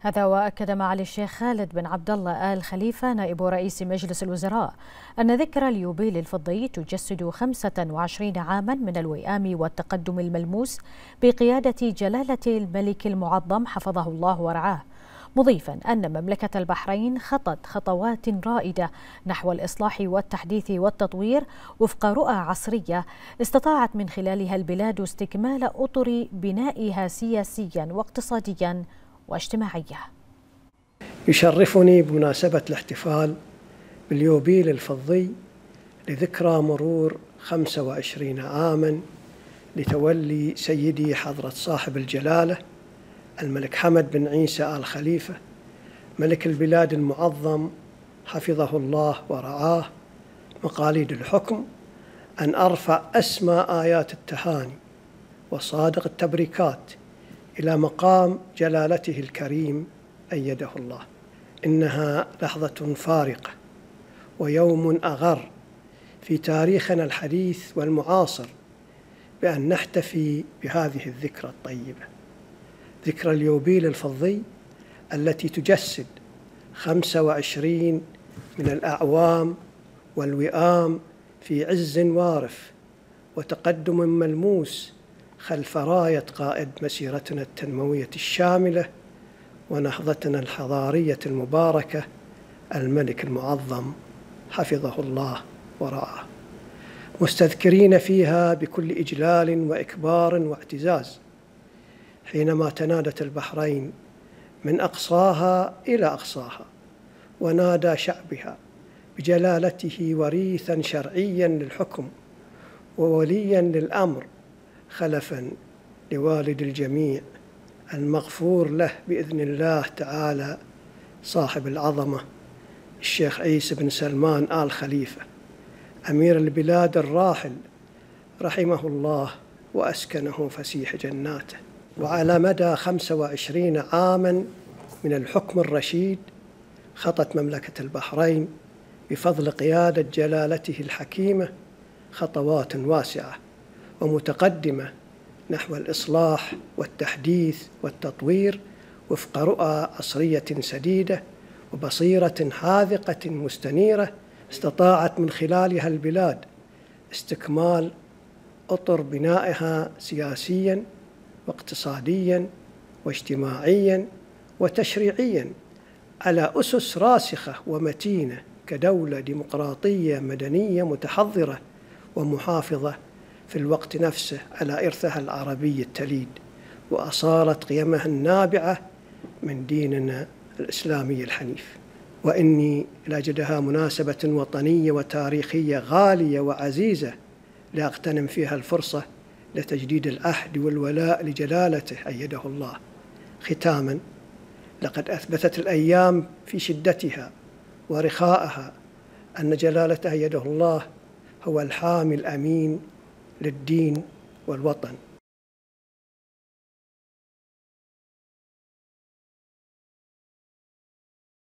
هذا وأكد معالي الشيخ خالد بن عبد الله آل خليفة نائب رئيس مجلس الوزراء أن ذكرى اليوبيل الفضي تجسد 25 عاما من الوئام والتقدم الملموس بقيادة جلالة الملك المعظم حفظه الله ورعاه، مضيفا أن مملكة البحرين خطت خطوات رائدة نحو الإصلاح والتحديث والتطوير وفق رؤى عصرية استطاعت من خلالها البلاد استكمال أطر بنائها سياسيا واقتصاديا واجتماعية. يشرفني بمناسبة الاحتفال باليوبيل الفضي لذكرى مرور 25 عاما لتولي سيدي حضرة صاحب الجلالة الملك حمد بن عيسى آل خليفة ملك البلاد المعظم حفظه الله ورعاه مقاليد الحكم أن أرفع أسمى آيات التهاني وصادق التبريكات إلى مقام جلالته الكريم أيده الله. إنها لحظة فارقة ويوم أغر في تاريخنا الحديث والمعاصر بأن نحتفي بهذه الذكرى الطيبة، ذكرى اليوبيل الفضي التي تجسد 25 من الأعوام والوئام في عز وارف وتقدم ملموس خلف راية قائد مسيرتنا التنموية الشاملة ونهضتنا الحضارية المباركة الملك المعظم حفظه الله ورعاه، مستذكرين فيها بكل إجلال وإكبار واعتزاز حينما تنادت البحرين من أقصاها إلى أقصاها ونادى شعبها بجلالته وريثا شرعيا للحكم ووليا للأمر خلفا لوالد الجميع المغفور له بإذن الله تعالى صاحب العظمة الشيخ عيسى بن سلمان آل خليفة أمير البلاد الراحل رحمه الله وأسكنه فسيح جناته. وعلى مدى 25 عاما من الحكم الرشيد خطت مملكة البحرين بفضل قيادة جلالته الحكيمة خطوات واسعة ومتقدمة نحو الإصلاح والتحديث والتطوير وفق رؤى عصرية سديدة وبصيرة حاذقة مستنيرة استطاعت من خلالها البلاد استكمال أطر بنائها سياسياً واقتصادياً واجتماعياً وتشريعياً على أسس راسخة ومتينة كدولة ديمقراطية مدنية متحضرة ومحافظة في الوقت نفسه على إرثها العربي التليد وأصالة قيمها النابعة من ديننا الإسلامي الحنيف. وإني لأجدها مناسبة وطنية وتاريخية غالية وعزيزة لأغتنم فيها الفرصة لتجديد العهد والولاء لجلالته أيده الله. ختاماً، لقد أثبتت الأيام في شدتها ورخائها أن جلالته أيده الله هو الحامي الأمين للدين والوطن.